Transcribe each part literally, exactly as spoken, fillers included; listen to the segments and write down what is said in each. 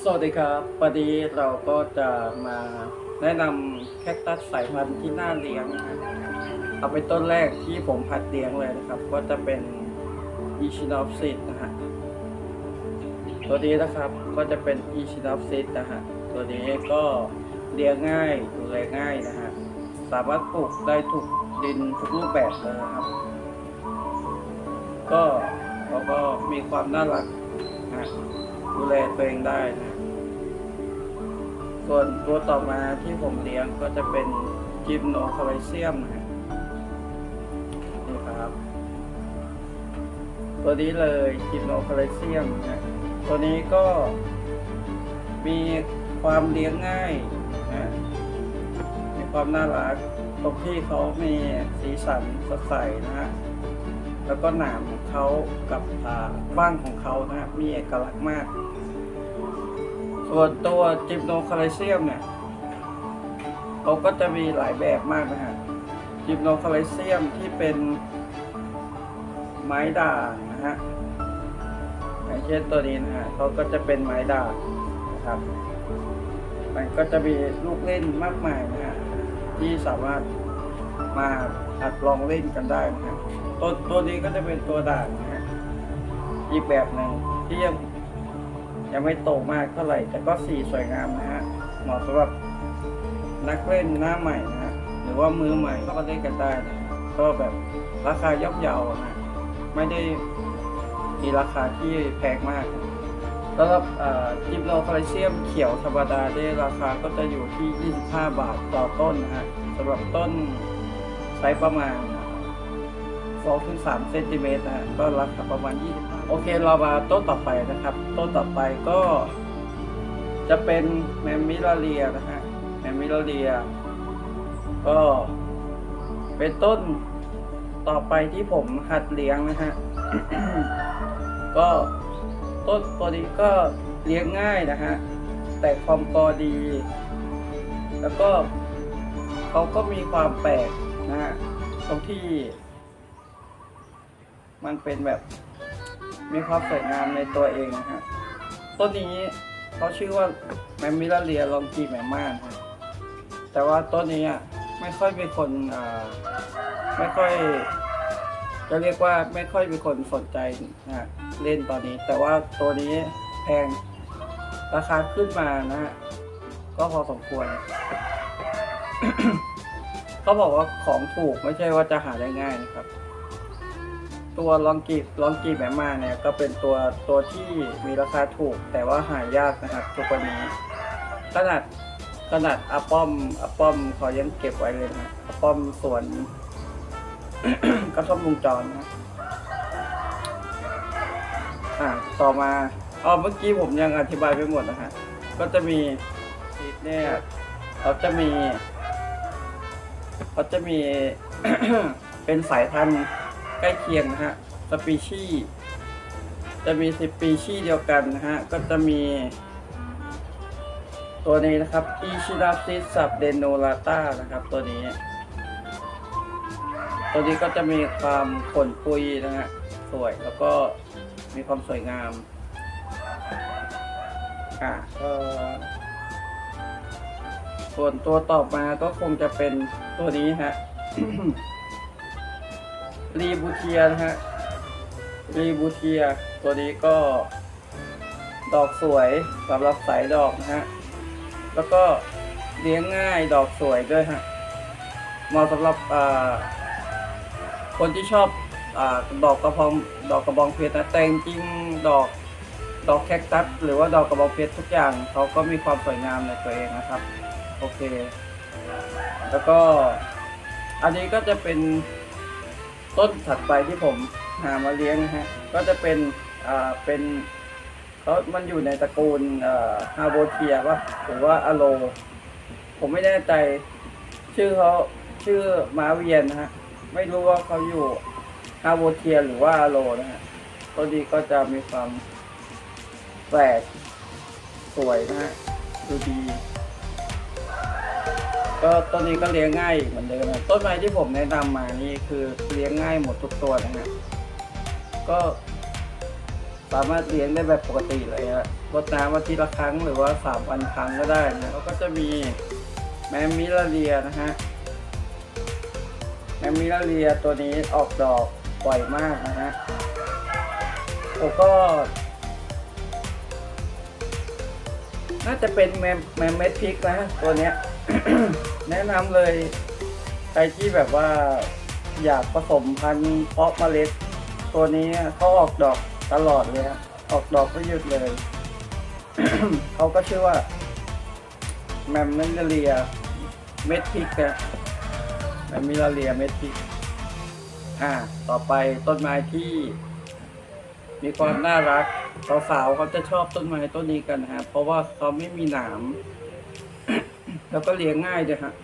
สวัสดีครับวันนี้เราก็จะมาแนะนำแคคตัสสายพันธุ์ที่น่าเลี้ยงนะฮะเอาเป็นต้นแรกที่ผมหัดเลี้ยงเลยนะครับก็จะเป็นอีชินอฟซิสนะฮะตัวนี้นะครับก็จะเป็นอีชินอฟซิสนะฮะตัวนี้ก็เลี้ยงง่ายดูแลง่ายนะฮะสามารถปลูกได้ทุกดินทุกรูปแบบเลยนะครับก็แล้วก็มีความน่ารักนะดูแลตัวเองได้นะส่วนตัวต่อมาที่ผมเลี้ยงก็จะเป็นจิมโนคาไลเซียมนะนี่ครับตัวนี้เลยจิมโนคาไลเซียมนะตัวนี้ก็มีความเลี้ยงง่ายนะมีความน่ารักตรงที่เขามีสีสันสดใสนะฮะแล้วก็หนามของเขากับบ้างของเขานะ มีเอกลักษณ์มากส่วนตัวจิมโนคาไลเซียมเนี่ยเขาก็จะมีหลายแบบมากนะฮะจิมโนคาไลเซียมที่เป็นไม้ด่างนะฮะอย่างเช่นตัวนี้นะฮะเขาก็จะเป็นไม้ด่างนะครับมันก็จะมีลูกเล่นมากมายนะฮะที่สามารถมาหัดลองเล่นกันได้นะฮะตัวตัวนี้ก็จะเป็นตัวด่างนะฮะอีกแบบหนึ่งที่ยังยังไม่โตมากเท่าไหร่แต่ก็สีสวยงามนะฮะเหมาะสำหรับนักเล่นหน้าใหม่นะฮะหรือว่ามือใหม่ก็มาเล่นกันได้นะก็แบบราคาย่อมเยานะไม่ได้มีราคาที่แพงมากสำหรับจิมโนคาไลเซียมเขียวธรรมดาได้ราคาก็จะอยู่ที่ยี่สิบห้าบาทต่อต้นนะฮะสำหรับต้นไซส์ประมาณสองถึงสามเซนติเมตรนะฮะก็ราคาประมาณยี่สิบโอเคเรามาต้นต่อไปนะครับต้นต่อไปก็จะเป็นแมมมิลาเรียนะฮะแมมมิลาเรียก็เป็นต้นต่อไปที่ผมหัดเลี้ยงนะฮะ ก็ต้นตัวนี้ก็เลี้ยงง่ายนะฮะแต่ความกอดี แล้วก็เขาก็มีความแปลกนะฮะตรงที่มันเป็นแบบมีความสวยงามในตัวเองนะฮะต้นนี้เขาชื่อว่าแมมมิลาเรียลองกีแมมม่านฮะแต่ว่าต้นนี้อ่ะไม่ค่อยมีคนอ่าไม่ค่อยจะเรียกว่าไม่ค่อยมีคนสนใจนะฮะเล่นตอนนี้แต่ว่าตัวนี้แพงราคาขึ้นมานะฮะก็พอสมควร เขาบอกว่าของถูกไม่ใช่ว่าจะหาได้ง่ายนะครับตัวลองกีลองกีแมมม่าเนี่ยก็เป็นตัวตัวที่มีราคาถูกแต่ว่าหายากนะครับทุกวันนี้ขนาดขนาดอาป้อมอาป้อมเขายังเก็บไว้เลยนะอาป้อมสวน กระท่อมวงจรนะอ่าต่อมาอ๋อเมื่อกี้ผมยังอธิบายไปหมดนะฮะก็จะมีซีดเนี่ยเขาจะมีเขาจะมี เป็นสายพันธุ์ใกล้เคียงนะฮะสปีชีส์จะมีสปีชีส์เดียวกันนะฮะก็จะมีตัวนี้นะครับอีชิราซิสซับเดโนลาต้านะครับตัวนี้ตัวนี้ก็จะมีความขนปุยนะฮะสวยแล้วก็มีความสวยงามอ่ะก็ส่วนตัวต่อมาก็คงจะเป็นตัวนี้ฮะ รีบูเทียนะฮะรีบูเทียตัวนี้ก็ดอกสวยสำหรับสายดอกนะฮะแล้วก็เลี้ยงง่ายดอกสวยด้วยฮะเหมาะสำหรับคนที่ชอบอดอกกระพองดอกกระบองเพชรนะแต่จริงดอกดอกแคคตัสหรือว่าดอกกระบองเพชรทุกอย่างเขาก็มีความสวยงามในตัวเองนะครับโอเคแล้วก็อันนี้ก็จะเป็นต้นถัดไปที่ผมหามาเลี้ยงนะฮะก็จะเป็นอ่าเป็นเขามันอยู่ในตระกูลอ่าฮาโบเทียป่ะหรือว่าอะโลผมไม่แน่ใจชื่อเขาชื่อมาเวียนนะฮะไม่รู้ว่าเขาอยู่ฮาโบเทียหรือว่าอะโลนะฮะตัวนี้ก็จะมีความแปลกสวยนะฮะดูดีก็ต้นนี้ก็เลี้ยงง่ายเหมือนเดิมนะต้นไม้ที่ผมแนะนำมานี่คือเลี้ยงง่ายหมดทุกตัวนะฮะก็สามารถเลี้ยงได้แบบปกติเลยฮะรดน้ำอาทิตย์ละครั้งหรือว่าสามวันครั้งก็ได้นะแล้วก็จะมีแมมมิลาเรียนะฮะแมมมิลาเรียตัวนี้ออกดอกบ่อยมากนะฮะแล้วก็น่าจะเป็นแมมแมมเม็ดพริกนะตัวเนี้ย แนะนำเลยใครที่แบบว่าอยากผสมพันธุ์เพาะเมล็ดตัวนี้เขาออกดอกตลอดเลยนะออกดอกไม่หยุดเลย เขาก็ชื่อว่าแมมมิลาเรียเม็ดพริกนะแมมมิลาเรียเม็ดพริกอ่าต่อไปต้นไม้ที่มีความน่ารักสาวๆเขาจะชอบต้นไม้ต้นนี้กันนะฮะเพราะว่าเขาไม่มีหนาม แล้วก็เลี้ยงง่ายด้วยฮะ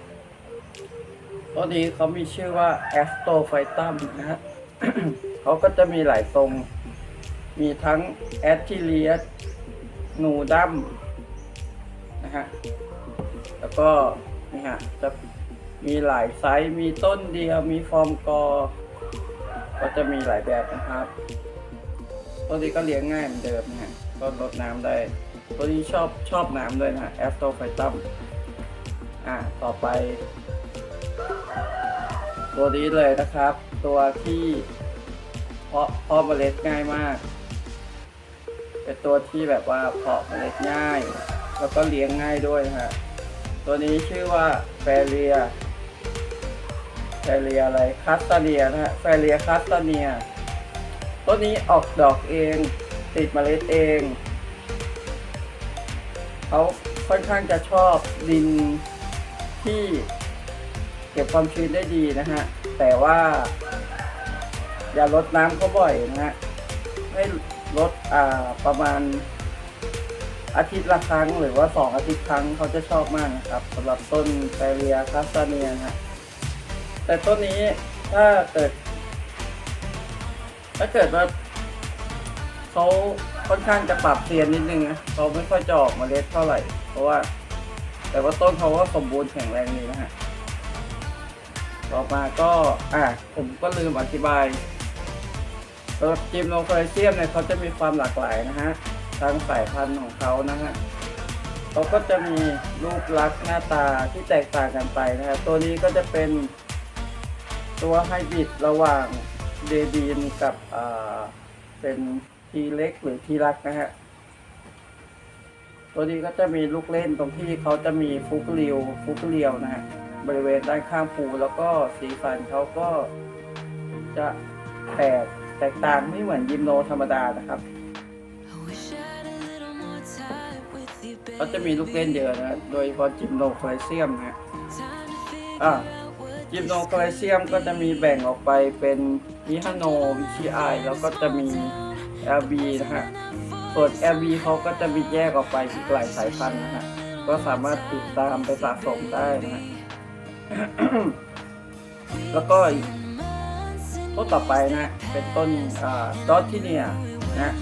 ต้นนี้เขามีชื่อว่าแอสโตไฟตัมนะฮะ เขาก็จะมีหลายทรงมีทั้งแอตทิเลียสนูดัมนะฮะแล้วก็นี่ฮะจะมีหลายไซส์มีต้นเดียวมีฟอร์มกอก็จะมีหลายแบบนะครับต้นนี้ก็เลี้ยงง่ายเหมือนเดิมนะฮะก็รดน้ำได้ตัวนี้ชอบชอบน้ำด้วยนะแอสโตไฟตัมอ่าต่อไปตัวนี้เลยนะครับตัวที่เพาะเพาะเมล็ดง่ายมากเป็นตัวที่แบบว่าเพาะเมล็ดง่ายแล้วก็เลี้ยงง่ายด้วยนะฮะตัวนี้ชื่อว่าแฟเรียแฟเรียอะไรคัสตาเนียนะฮะแฟเรียคัสตาเนียต้นนี้ออกดอกเองติดเมล็ดเองเขาค่อนข้างจะชอบดินที่เก็บความชื้นได้ดีนะฮะแต่ว่าอย่าลดน้ำเขาบ่อยนะฮะให้ลดอ่าประมาณอาทิตย์ละครั้งหรือว่าสองอาทิตย์ครั้งเขาจะชอบมากนะครับสำหรับต้นแฟเรียคัสตาเนียนะฮะแต่ต้นนี้ถ้าเกิดถ้าเกิดว่าเขาค่อนข้างจะปรับเซียนนิดนึงนะเขาไม่ค่อยจะออกเมล็ดเท่าไหร่เพราะว่าแต่ว่าต้นเขาก็สมบูรณ์แข็งแรงดีนะฮะต่อมาก็อ่ะผมก็ลืมอธิบายสำหรับจิมโนโคลเซียมเนี่ยเขาจะมีความหลากหลายนะฮะทางสายพันธุ์ของเขานะฮะเขาก็จะมีรูปลักษณ์หน้าตาที่แตกต่างกันไปนะครับตัวนี้ก็จะเป็นตัวไฮบริดระหว่างเดบีนกับอ่าเป็นทีเล็กหรือทีรักนะฮะตัวนี้ก็จะมีลูกเล่นตรงที่เขาจะมีฟุกเรียวฟุกเรียวนะฮะบริเวณด้านข้างภูแล้วก็สีสันเขาก็จะแตกแตกต่างไม่เหมือนยิมโนธรรมดานะครับเขาจะมีลูกเล่นเยอะนะโดยเฉพาะจิมโนโคลเซียมนะอ่าจิมโนโคลเซียมก็จะมีแบ่งออกไปเป็นมิฮาโนวิชิไอแล้วก็จะมี แอล บี นะฮะส่วน แอล บี เขาก็จะมีแยกออกไปอีกหลายสายพันธุ์นะฮะก็สามารถติดตามไปสะสมได้นะฮะ แล้วก็ต้นต่อไปนะเป็นต้นดอททิเนียนะ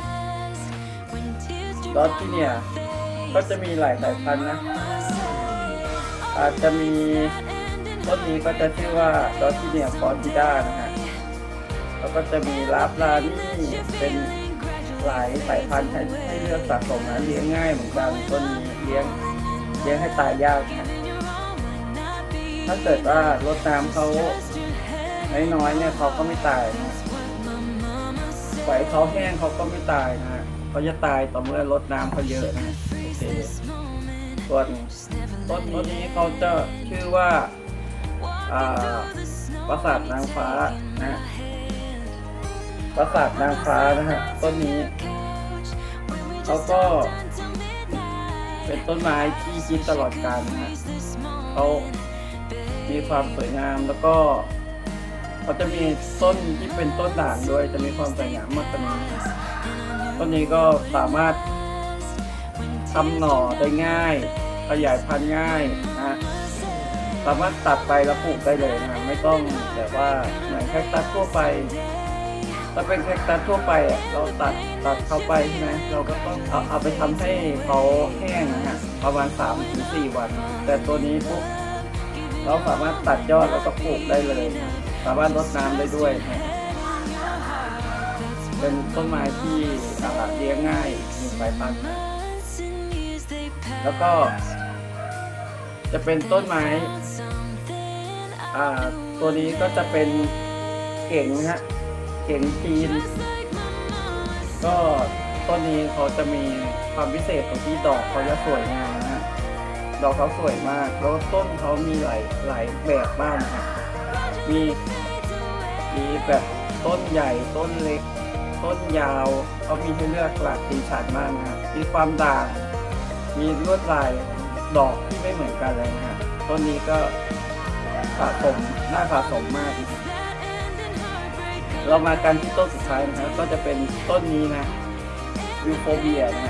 ดอททิเนียก็จะมีหลายสายพันธุ์นะอาจจะมีต้นนี้ก็จะชื่อว่าดอททิเนียฟอร์ติด้านะฮะแล้วก็จะมีลาฟลานี่เป็นหลายสายพันธุ์ให้ให้เลือกสะสมนะเลี้ยงง่ายเหมือนกันต้นนี้เลี้ยงเลี้ยงให้ตายยากนะถ้าเกิดว่ารดน้ำเขาน้อยๆเนี่ยเขาก็ไม่ตายนะปล่อยเขาแห้งเขาก็ไม่ตายนะเขาจะตายต่อเมื่อรดน้ำเขาเยอะนะโอเคส่วนต้นต้นนี้เขาจะชื่อว่าอ่าปราสาทนางฟ้านะปราสาทนางฟ้านะฮะต้นนี้เขาก็เป็นต้นไม้ที่คิดตลอดกาลนะฮะเขามีความสวยงามแล้วก็เขาจะมีต้นที่เป็นต้นด่างด้วยจะมีความสวยงามมากกว่านี้ต้นนี้ก็สามารถทำหน่อได้ง่ายขยายพันธุ์ง่ายนะสามารถตัดไปแล้วปลูกได้เลยนะไม่ต้องแบบว่าเหมือนแคคตัสทั่วไปถ้าเป็นแคคตัสทั่วไปอ่ะเราตัดตัดเข้าไปใช่ไหมเราก็ต้องเอาเอาไปทำให้เขาแห้งนะฮะประมาณ สามถึงสี่ วันแต่ตัวนี้ปุ๊บเราสามารถตัดยอดแล้วก็ปลูกได้เลยนะสามารถรดน้ำได้ด้วยนะเป็นต้นไม้ที่เลี้ยงง่ายหนึ่งสายพันธุ์นะแล้วก็จะเป็นต้นไม้อ่าตัวนี้ก็จะเป็นเก่งนะฮะเก่งจีนก็ต้นนี้เขาจะมีความพิเศษตรงที่ดอกเขาจะสวยงามนะฮะดอกเขาสวยมากแล้วต้นเขามีหลายหลายแบบบ้างนะมีมีแบบต้นใหญ่ต้นเล็กต้นยาวเขามีให้เลือกหลากสีสันมากนะครับมีความด่างมีลวดลายดอกที่ไม่เหมือนกันเลยนะฮะต้นนี้ก็สะสมน่าสะสมมากนะเรามากันที่ต้นสุดท้ายนะครับก็จะเป็นต้นนี้นะยูโฟเบียนะฮะ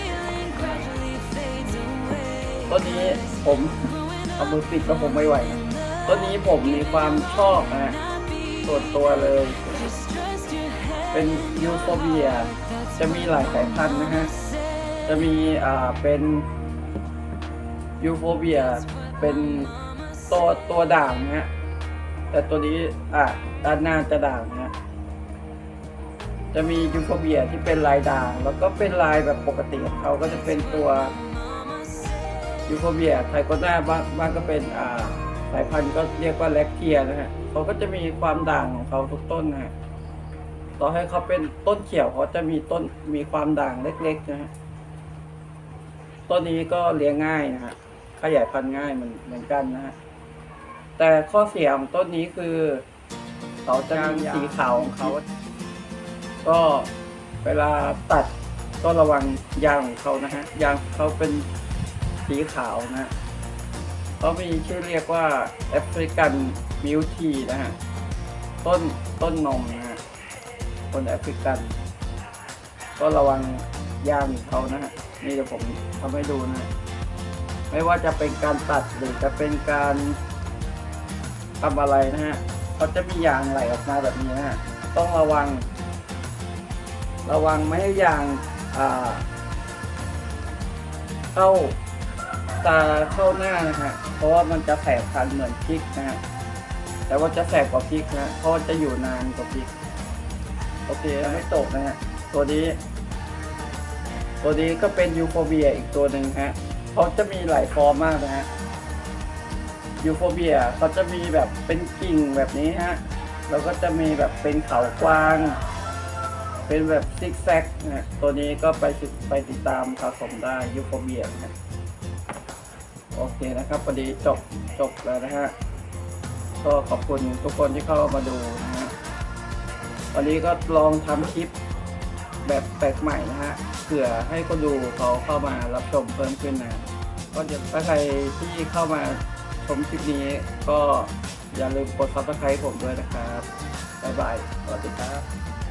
ต้นนี้ผมเอามือปิดแล้วผมไม่ไหวนะต้นนี้ผมมีความชอบนะฮะส่วนตัวเลยเป็นยูโฟเบียจะมีหลายสายพันธุ์นะฮะจะมีอ่าเป็นยูโฟเบียเป็นตัวตัวด่างนะฮะแต่ตัวนี้อ่ะด้านหน้าจะด่างนะฮะจะมียูโฟเบียที่เป็นลายด่างแล้วก็เป็นลายแบบปกติของเขาก็จะเป็นตัวยูโฟเบียไทโกน่าบ้างบ้างก็เป็นอ่าสายพันธุ์ก็เรียกว่าแลคเทียนะฮะเขาก็จะมีความด่างของเขาทุกต้นนะฮะต่อให้เขาเป็นต้นเขียวเขาจะมีต้นมีความด่างเล็กๆนะฮะต้นนี้ก็เลี้ยงง่ายนะฮะขยายพันธุ์ง่ายเหมือนเหมือนกันนะฮะแต่ข้อเสียของต้นนี้คือเขาจะมีสีขาวของเขาก็เวลาตัดก็ระวังยางของเขานะฮะยางเขาเป็นสีขาวนะเขามีชื่อเรียกว่าแอฟริกันมิวทีนะฮะต้นต้นนมนะฮะต้นแอฟริกันก็ระวังยางของเขานะฮะนี่เดี๋ยวผมทำให้ดูนะไม่ว่าจะเป็นการตัดหรือจะเป็นการทำอะไรนะฮะเขาจะมียางไหลออกมาแบบนี้นะฮะต้องระวังระวังไม่ให้ยางอ่าเข้าตาเข้าหน้านะฮะเพราะว่ามันจะแสบคันเหมือนพริกนะฮะแต่ว่าจะแสบกว่าพริกนะเพราะจะอยู่นานกว่าพริกโอเคไม่ตกนะฮะตัวนี้ตัวนี้ก็เป็นยูโฟเบียอีกตัวหนึ่งฮะเขาจะมีหลายฟอร์มมากนะฮะยูโฟเบียเขาจะมีแบบเป็นกิ่งแบบนี้ฮะแล้วก็จะมีแบบเป็นเขากวางเป็นแบบซิกแซกนะตัวนี้ก็ไปไปติดตามสะสมได้ยูโฟเบียนะโอเคนะครับพอดีจบจบแล้วนะฮะก็ขอบคุณทุกคนที่เข้ามาดูนะฮะวันนี้ก็ลองทำคลิปแบบแปลกใหม่นะฮะเผื่อให้คนดูเขาเข้ามารับชมเพิ่มขึ้นนะก็เดี๋ยวถ้าใครที่เข้ามาชมคลิปนี้ก็อย่าลืมกด ซับสไครบ์ ผมด้วยนะครับบ๊ายบายสวัสดีครับ